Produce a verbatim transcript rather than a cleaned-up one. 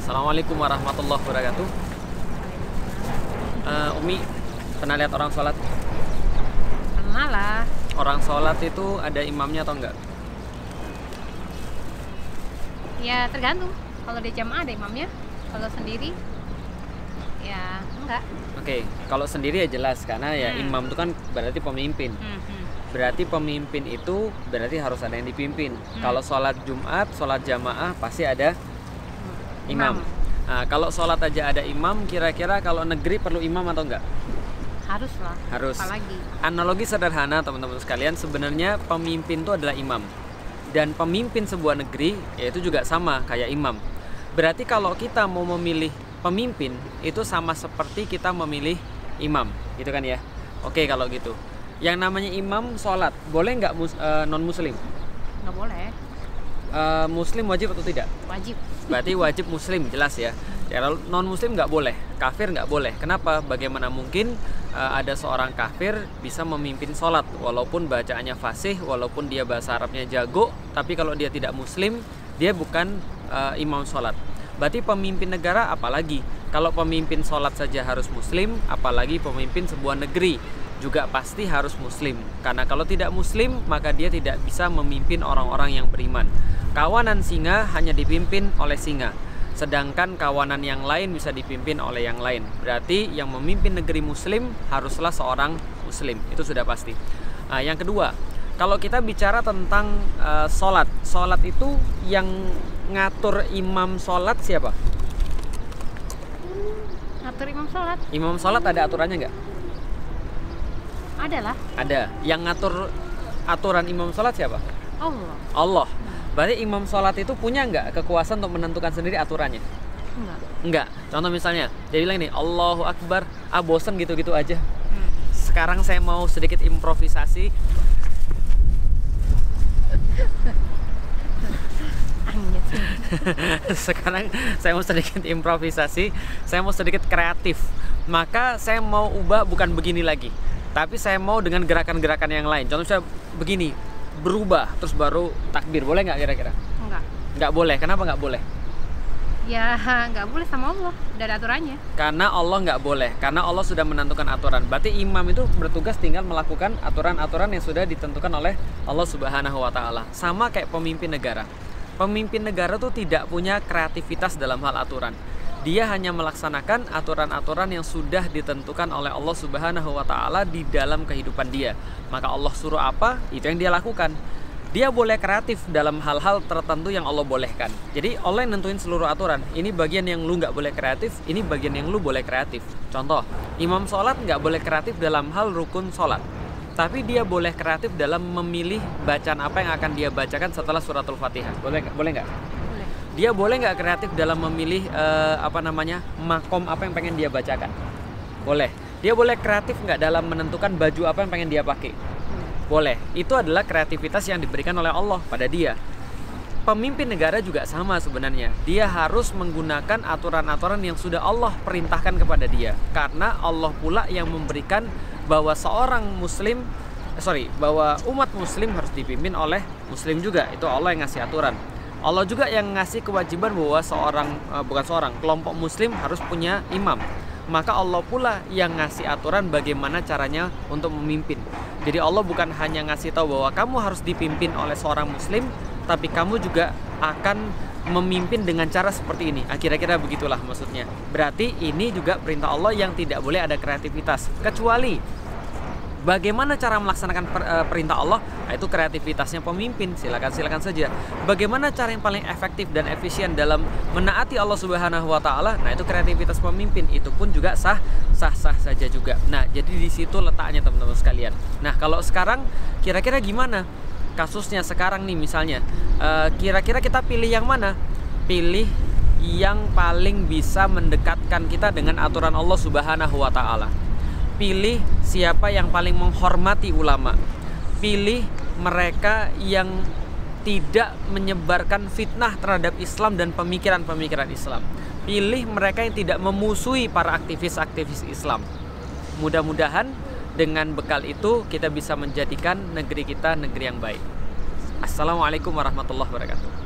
Assalamualaikum warahmatullahi wabarakatuh. Uh, Umi, pernah lihat orang sholat? Pernah lah. Orang sholat itu ada imamnya atau enggak? Ya tergantung. Kalau di jamaah ada imamnya. Kalau sendiri, ya enggak. Oke, kalau sendiri ya jelas karena ya Hmm. imam itu kan berarti pemimpin. Hmm, hmm. Berarti pemimpin itu berarti harus ada yang dipimpin. Hmm. Kalau sholat Jumat, sholat jamaah pasti ada imam. Imam. Nah, kalau sholat aja ada imam, kira-kira kalau negeri perlu imam atau enggak? Harus lah. Harus. Apalagi. Analogi sederhana teman-teman sekalian, sebenarnya pemimpin itu adalah imam. Dan pemimpin sebuah negeri yaitu juga sama kayak imam. Berarti kalau kita mau memilih pemimpin itu sama seperti kita memilih imam, gitu kan ya? Oke kalau gitu. Yang namanya imam sholat, boleh nggak mus- uh, non-muslim? Nggak boleh. Uh, muslim wajib atau tidak? Wajib. Berarti wajib muslim, jelas ya. Ya kalau non-muslim nggak boleh, kafir nggak boleh. Kenapa? Bagaimana mungkin uh, ada seorang kafir bisa memimpin sholat walaupun bacaannya fasih, walaupun dia bahasa Arabnya jago, tapi kalau dia tidak muslim, dia bukan uh, imam sholat. Berarti pemimpin negara apalagi? Kalau pemimpin sholat saja harus muslim, apalagi pemimpin sebuah negeri juga pasti harus muslim. Karena kalau tidak muslim, maka dia tidak bisa memimpin orang-orang yang beriman. Kawanan singa hanya dipimpin oleh singa, sedangkan kawanan yang lain bisa dipimpin oleh yang lain. Berarti yang memimpin negeri muslim haruslah seorang muslim, itu sudah pasti. Nah, yang kedua, kalau kita bicara tentang uh, sholat, sholat itu yang ngatur imam sholat siapa? Ngatur imam sholat. Imam sholat ada aturannya nggak? Ada lah. Ada. Yang ngatur aturan imam sholat siapa? Allah. Allah. Berarti imam sholat itu punya nggak kekuasaan untuk menentukan sendiri aturannya? Enggak. Enggak. Contoh misalnya, dia bilang nih, Allahu Akbar, ah bosen gitu-gitu aja. Hmm. Sekarang saya mau sedikit improvisasi. Anjir. Sekarang saya mau sedikit improvisasi, saya mau sedikit kreatif. Maka saya mau ubah bukan begini lagi, tapi saya mau dengan gerakan-gerakan yang lain. Contoh saya begini, berubah terus baru takbir, boleh nggak kira-kira? Enggak. Nggak boleh. Kenapa nggak boleh? Ya nggak boleh sama Allah. Udah ada aturannya. Karena Allah nggak boleh, karena Allah sudah menentukan aturan. Berarti imam itu bertugas tinggal melakukan aturan-aturan yang sudah ditentukan oleh Allah Subhanahu wa Ta'ala. Sama kayak pemimpin negara. Pemimpin negara tuh tidak punya kreativitas dalam hal aturan. Dia hanya melaksanakan aturan-aturan yang sudah ditentukan oleh Allah Subhanahu wa Ta'ala di dalam kehidupan dia. Maka Allah suruh apa, itu yang dia lakukan. Dia boleh kreatif dalam hal-hal tertentu yang Allah bolehkan. Jadi Allah yang nentuin seluruh aturan. Ini bagian yang lu nggak boleh kreatif, ini bagian yang lu boleh kreatif. Contoh, imam sholat nggak boleh kreatif dalam hal rukun sholat, tapi dia boleh kreatif dalam memilih bacaan apa yang akan dia bacakan setelah suratul Fatihah. Boleh nggak? Boleh nggak? Boleh. Dia boleh nggak kreatif dalam memilih uh, apa namanya makom apa yang pengen dia bacakan? Boleh. Dia boleh kreatif nggak dalam menentukan baju apa yang pengen dia pakai? Boleh. Itu adalah kreativitas yang diberikan oleh Allah pada dia. Pemimpin negara juga sama sebenarnya. Dia harus menggunakan aturan-aturan yang sudah Allah perintahkan kepada dia. Karena Allah pula yang memberikan bahwa seorang muslim, sorry, bahwa umat muslim harus dipimpin oleh muslim juga. Itu Allah yang ngasih aturan. Allah juga yang ngasih kewajiban bahwa seorang, uh, bukan seorang, kelompok muslim harus punya imam. Maka Allah pula yang ngasih aturan bagaimana caranya untuk memimpin. Jadi Allah bukan hanya ngasih tahu bahwa kamu harus dipimpin oleh seorang muslim, tapi kamu juga akan memimpin dengan cara seperti ini. Ah, kira-kira begitulah maksudnya. Berarti ini juga perintah Allah yang tidak boleh ada kreativitas. Kecuali bagaimana cara melaksanakan per, uh, perintah Allah, nah itu kreativitasnya pemimpin. Silakan silakan saja. Bagaimana cara yang paling efektif dan efisien dalam menaati Allah Subhanahu wa Ta'ala, nah itu kreativitas pemimpin. Itu pun juga sah sah sah saja juga. Nah, jadi di situ letaknya teman-teman sekalian. Nah, kalau sekarang kira-kira gimana kasusnya sekarang nih misalnya? Uh, kira-kira kita pilih yang mana? Pilih yang paling bisa mendekatkan kita dengan aturan Allah Subhanahu wa Ta'ala. Pilih siapa yang paling menghormati ulama. Pilih mereka yang tidak menyebarkan fitnah terhadap Islam dan pemikiran-pemikiran Islam. Pilih mereka yang tidak memusuhi para aktivis-aktivis Islam. Mudah-mudahan dengan bekal itu kita bisa menjadikan negeri kita negeri yang baik. Assalamualaikum warahmatullahi wabarakatuh.